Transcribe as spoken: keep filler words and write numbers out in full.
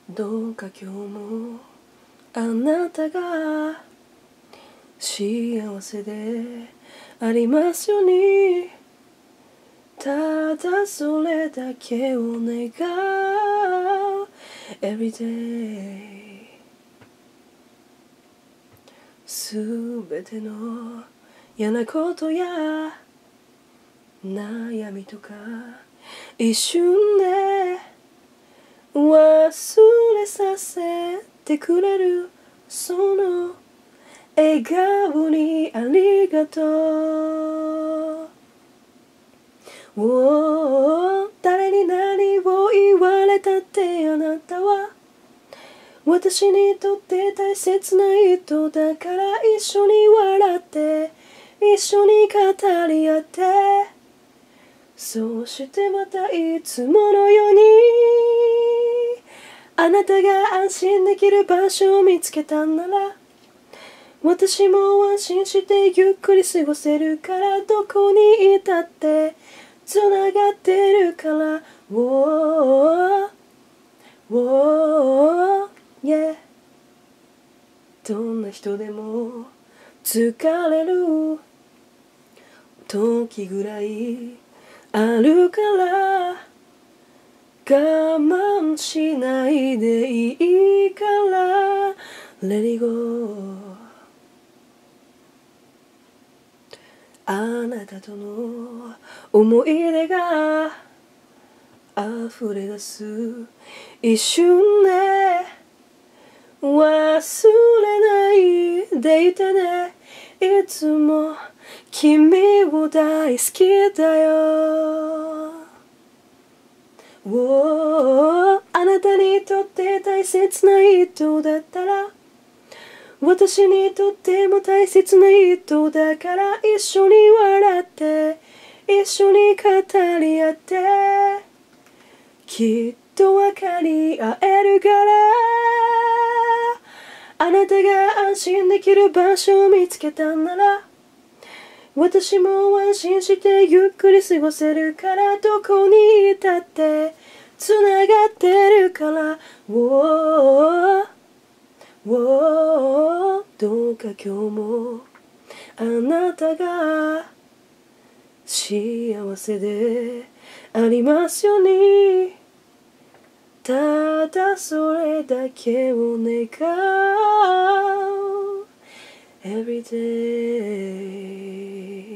どうか今日もあなたが幸せでありますように、ただそれだけを願う Everyday すべての嫌なことや悩みとか一瞬で忘れさせてくれるその笑顔にありがとう。お誰に何を言われたってあなたは私にとって大切な人だから、一緒に笑って一緒に語り合って、そしてまたいつものようにあなたが安心できる場所を見つけたなら、私も安心してゆっくり過ごせるから、どこにいたってつながってるから。 Whoa, whoa, yeah。 どんな人でも疲れる時ぐらいあるから、我慢しないでいいから Let it go。 あなたとの思い出が溢れ出す一瞬で忘れないでいてね、いつも君を大好きだよ。おあなたにとって大切な人だったら、私にとっても大切な人だから、一緒に笑って一緒に語り合って、きっと分かり合えるから。あなたが安心できる場所を見つけたなら、私も安心してゆっくり過ごせるから、どこにいたってつながってるから。 Whoa, whoa、 どうか今日もあなたが幸せでありますように、ただそれだけを願う Everyday。